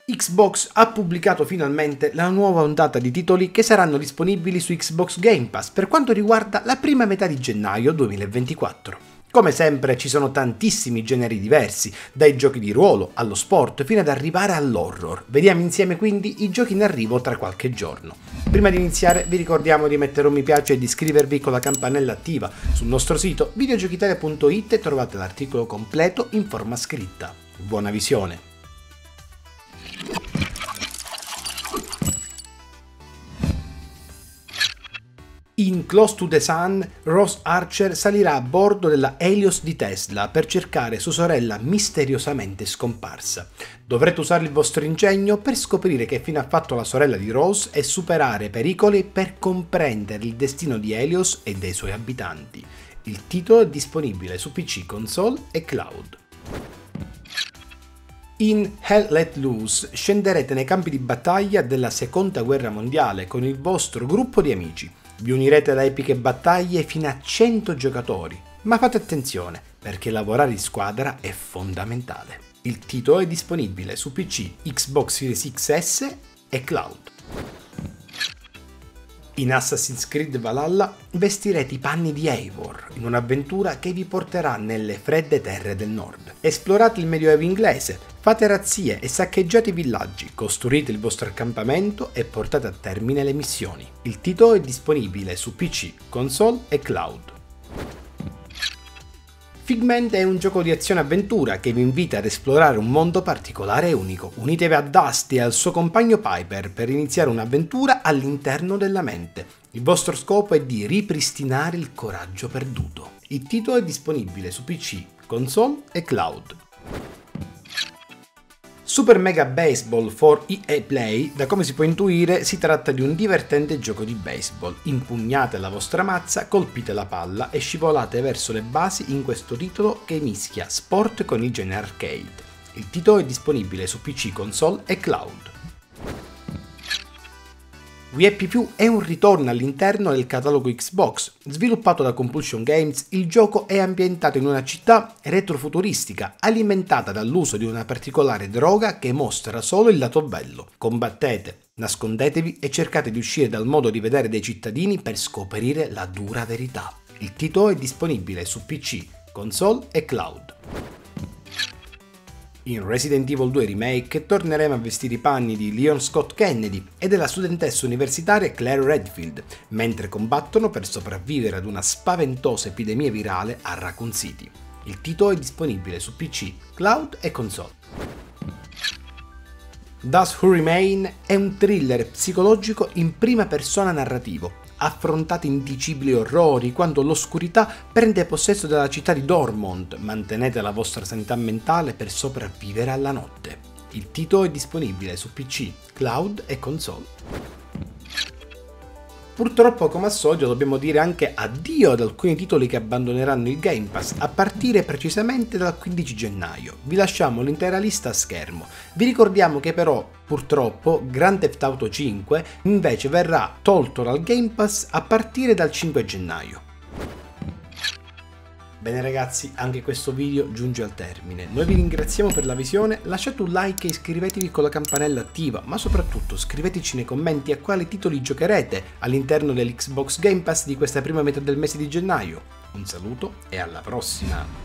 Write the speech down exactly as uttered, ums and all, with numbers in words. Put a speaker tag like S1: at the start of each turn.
S1: Xbox ha pubblicato finalmente la nuova ondata di titoli che saranno disponibili su Xbox Game Pass per quanto riguarda la prima metà di gennaio duemilaventiquattro. Come sempre ci sono tantissimi generi diversi, dai giochi di ruolo allo sport fino ad arrivare all'horror. Vediamo insieme quindi i giochi in arrivo tra qualche giorno. Prima di iniziare vi ricordiamo di mettere un mi piace e di iscrivervi con la campanella attiva. Sul nostro sito videogiochitalia punto it trovate l'articolo completo in forma scritta. Buona visione! In Close to the Sun, Ross Archer salirà a bordo della Helios di Tesla per cercare sua sorella misteriosamente scomparsa. Dovrete usare il vostro ingegno per scoprire che fine ha fatto la sorella di Ross e superare pericoli per comprendere il destino di Helios e dei suoi abitanti. Il titolo è disponibile su P C, console e cloud. In Hell Let Loose scenderete nei campi di battaglia della Seconda Guerra Mondiale con il vostro gruppo di amici. Vi unirete ad epiche battaglie fino a cento giocatori, ma fate attenzione perché lavorare in squadra è fondamentale. Il titolo è disponibile su P C, Xbox Series X S e cloud. In Assassin's Creed Valhalla vestirete i panni di Eivor in un'avventura che vi porterà nelle fredde terre del nord. Esplorate il medioevo inglese, fate razzie e saccheggiate i villaggi, costruite il vostro accampamento e portate a termine le missioni. Il titolo è disponibile su P C, console e cloud. Figment è un gioco di azione-avventura che vi invita ad esplorare un mondo particolare e unico. Unitevi a Dusty e al suo compagno Piper per iniziare un'avventura all'interno della mente. Il vostro scopo è di ripristinare il coraggio perduto. Il titolo è disponibile su P C, console e cloud. Super Mega Baseball for E A Play, da come si può intuire, si tratta di un divertente gioco di baseball. Impugnate la vostra mazza, colpite la palla e scivolate verso le basi in questo titolo che mischia sport con il genere arcade. Il titolo è disponibile su P C, console e cloud. We Happy Few è un ritorno all'interno del catalogo Xbox. Sviluppato da Compulsion Games, il gioco è ambientato in una città retrofuturistica alimentata dall'uso di una particolare droga che mostra solo il lato bello. Combattete, nascondetevi e cercate di uscire dal modo di vedere dei cittadini per scoprire la dura verità. Il titolo è disponibile su P C, console e cloud. In Resident Evil due Remake torneremo a vestire i panni di Leon Scott Kennedy e della studentessa universitaria Claire Redfield, mentre combattono per sopravvivere ad una spaventosa epidemia virale a Raccoon City. Il titolo è disponibile su P C, cloud e console. Those Who Remain è un thriller psicologico in prima persona narrativo. Affrontate indicibili orrori quando l'oscurità prende possesso della città di Dortmund, mantenete la vostra sanità mentale per sopravvivere alla notte. Il titolo è disponibile su P C, cloud e console. Purtroppo, come al solito, dobbiamo dire anche addio ad alcuni titoli che abbandoneranno il Game Pass a partire precisamente dal quindici gennaio. Vi lasciamo l'intera lista a schermo. Vi ricordiamo che però, purtroppo, Grand Theft Auto cinque invece verrà tolto dal Game Pass a partire dal cinque gennaio. Bene ragazzi, anche questo video giunge al termine. Noi vi ringraziamo per la visione, lasciate un like e iscrivetevi con la campanella attiva, ma soprattutto scriveteci nei commenti a quali titoli giocherete all'interno dell'Xbox Game Pass di questa prima metà del mese di gennaio. Un saluto e alla prossima!